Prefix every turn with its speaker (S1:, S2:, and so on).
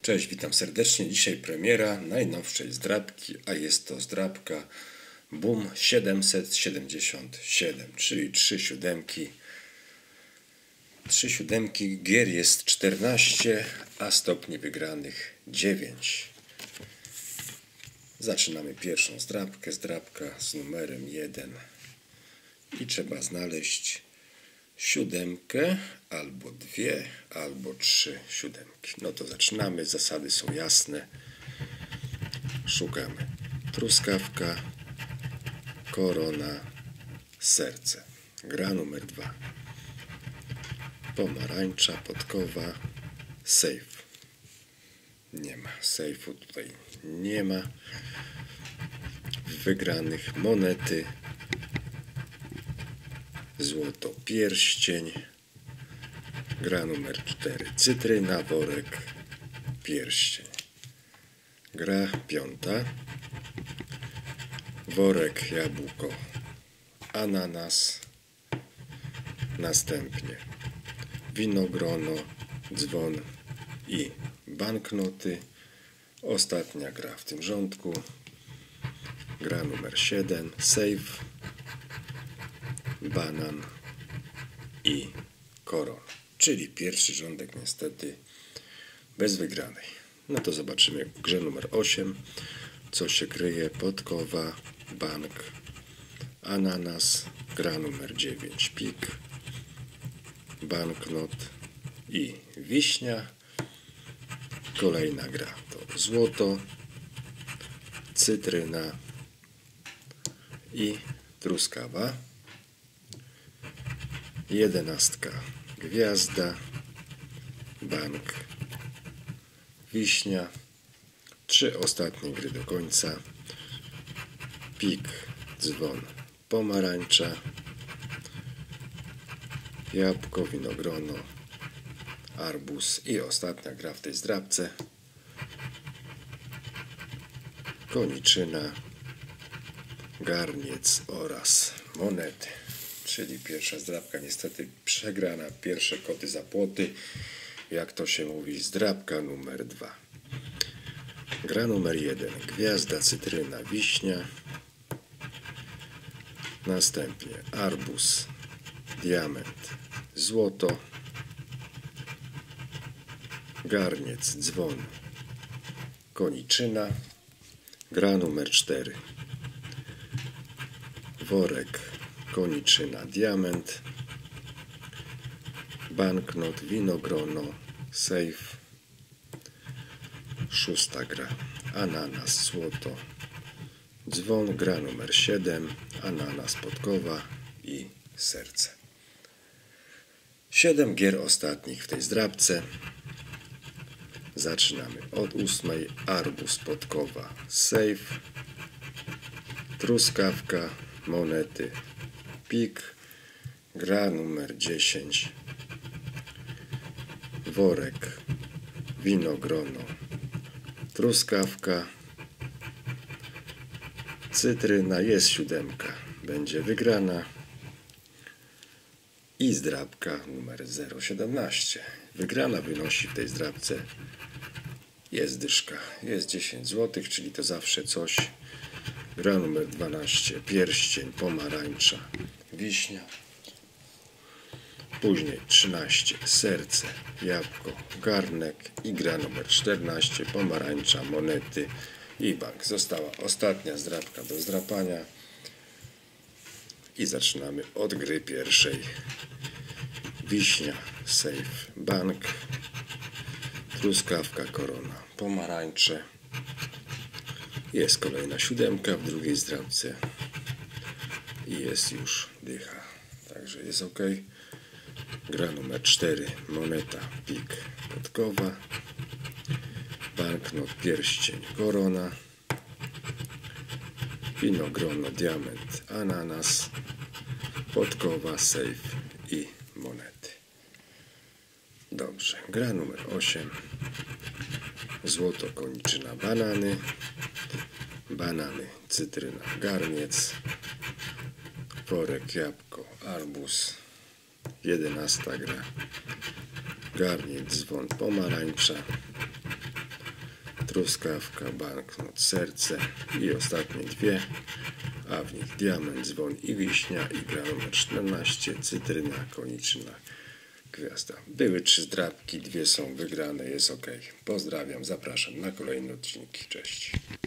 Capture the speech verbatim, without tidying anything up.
S1: Cześć, witam serdecznie. Dzisiaj premiera najnowszej zdrabki, a jest to zdrabka Boom siedemset siedemdziesiąt siedem, czyli trzy siódemki. Trzy siódemki, gier jest czternaście, a stopni wygranych dziewięć. Zaczynamy pierwszą zdrabkę, zdrabka z numerem jeden. I trzeba znaleźć siódemkę, albo dwie, albo trzy siódemki. No to zaczynamy. Zasady są jasne. Szukamy truskawka, korona, serce. Gra numer dwa. Pomarańcza, podkowa, sejf. Nie ma. Sejfu tutaj nie ma. Wygranych monety, złoto, pierścień. Gra numer cztery. Cytryna, worek, pierścień. Gra piąta. Worek, jabłko, ananas. Następnie winogrono, dzwon i banknoty. Ostatnia gra w tym rządku. Gra numer siedem. Sejf, banan i koron. Czyli pierwszy rządek niestety bez wygranej. No to zobaczymy w grze numer osiem, co się kryje. Podkowa, bank, ananas. Gra numer dziewięć. Pik, banknot i wiśnia. Kolejna gra to złoto, cytryna i truskawa. Jedenastka, gwiazda, bank, wiśnia. Trzy ostatnie gry do końca. Pik, dzwon, pomarańcza, jabłko, winogrono, arbuz i ostatnia gra w tej zdrabce. Koniczyna, garniec oraz monety. Czyli pierwsza zdrabka niestety przegrana. Pierwsze koty za płoty. Jak to się mówi, zdrabka numer dwa. Gra numer jeden. Gwiazda, cytryna, wiśnia. Następnie arbuz, diament, złoto. Garniec, dzwon, koniczyna. Gra numer cztery. Worek, koniczyna, diament, banknot, winogrono, sejf. Szósta gra. Ananas, złoto, dzwon. Gra numer siedem. Ananas, podkowa i serce. Siedem gier ostatnich w tej zdrabce. Zaczynamy od ósmej. Arbuz, podkowa, sejf, truskawka, monety, pik. Gra numer dziesięć. Worek, winogrono, truskawka, cytryna, jest siódemka, będzie wygrana. I zdrabka numer zero siedemnaście. Wygrana wynosi w tej zdrabce, jest dyszka, jest dziesięć złotych, czyli to zawsze coś. Gra numer dwanaście. Pierścień, pomarańcza, wiśnia. Później trzynaście. Serce, jabłko, garnek. I gra numer czternaście. Pomarańcza, monety i bank. Została ostatnia zdrabka do zdrapania. I zaczynamy od gry pierwszej. Wiśnia, sejf, bank, truskawka, korona, pomarańcze. Jest kolejna siódemka w drugiej zdrabce. I jest już dycha. Także jest ok. Gra numer cztery. Moneta, pik, podkowa, banknot, pierścień, korona, winogrono, diament, ananas, podkowa, sejf i monety. Dobrze. Gra numer osiem. Złoto, koniczyna, banany, banany, cytryna, garniec, worek, jabłko, arbuz. Jedenasta gra. Garniec, dzwon, pomarańcza, truskawka, banknot, serce i ostatnie dwie, a w nich diament, dzwon i wiśnia, igra numer czternaście, cytryna, koniczyna, gwiazda. Były trzy zdrabki, dwie są wygrane, jest ok. Pozdrawiam, zapraszam na kolejne odcinki. Cześć.